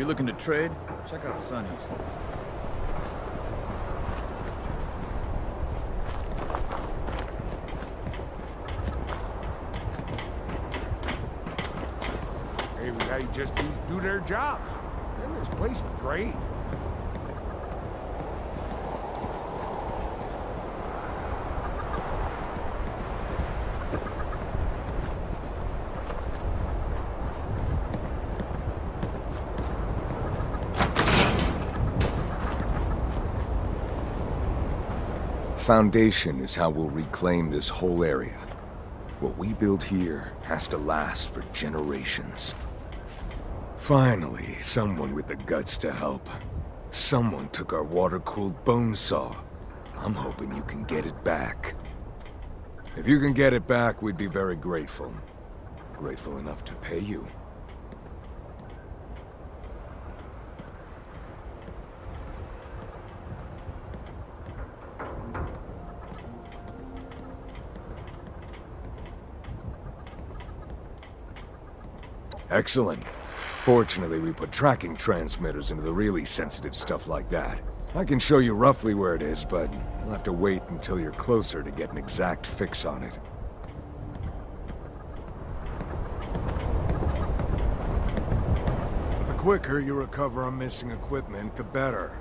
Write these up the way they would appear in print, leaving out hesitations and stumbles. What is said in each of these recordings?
looking to trade? Check out Sonny's. Maybe they just do their jobs. And this place is great. Foundation is how we'll reclaim this whole area. What we build here has to last for generations. Finally, someone with the guts to help. Someone took our water-cooled bone saw. I'm hoping you can get it back. If you can get it back, we'd be very grateful. Grateful enough to pay you. Excellent. Fortunately, we put tracking transmitters into the really sensitive stuff like that. I can show you roughly where it is, but you'll have to wait until you're closer to get an exact fix on it. The quicker you recover on missing equipment, the better.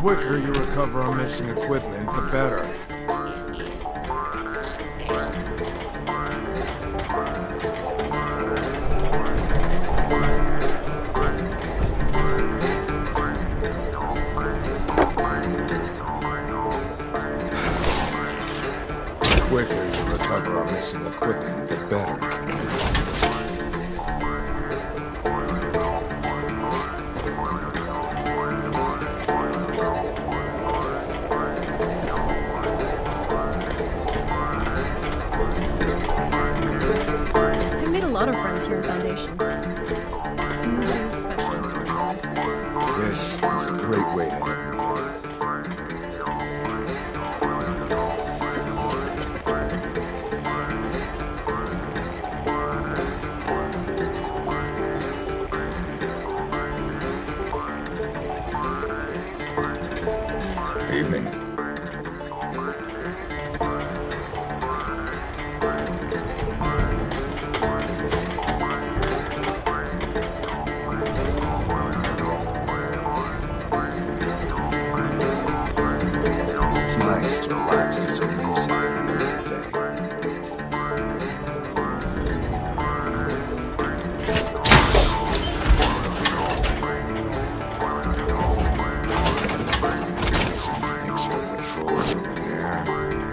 quicker you recover our missing equipment, the better. The quicker you recover our missing equipment, the better. This is a great way to end the day. Evening. It's nice to relax to some music at the end of the day. Some extra patrols over there.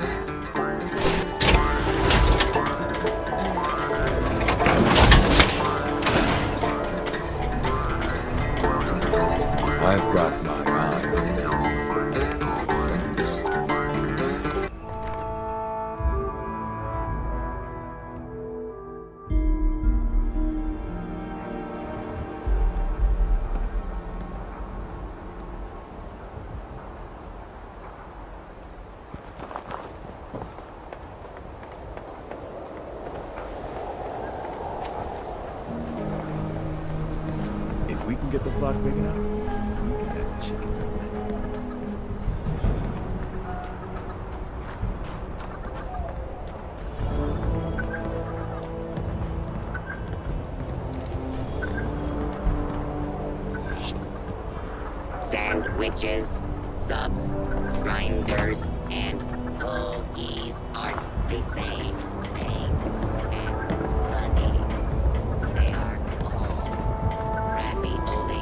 I've got my eye on them. Fence. If we can get the flock big enough, we can have chicken. Sandwiches, subs, grinders, and hoagies aren't the same thing. And sunnies, they are all ravioli.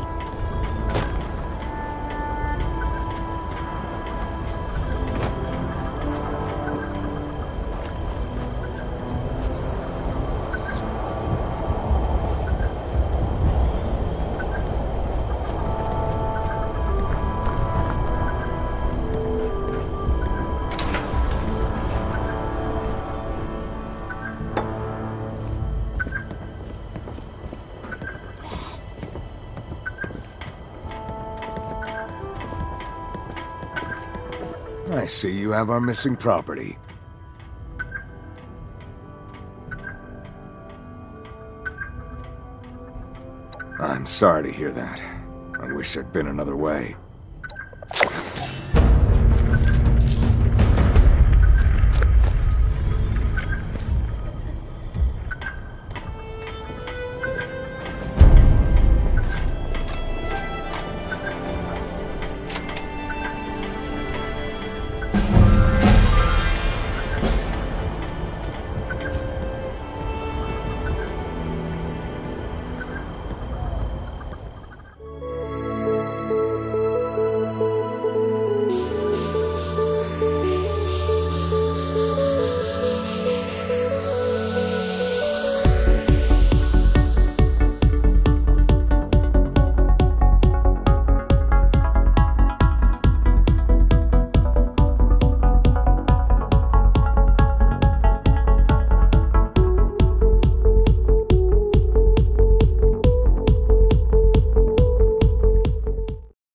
I see you have our missing property. I'm sorry to hear that. I wish there'd been another way.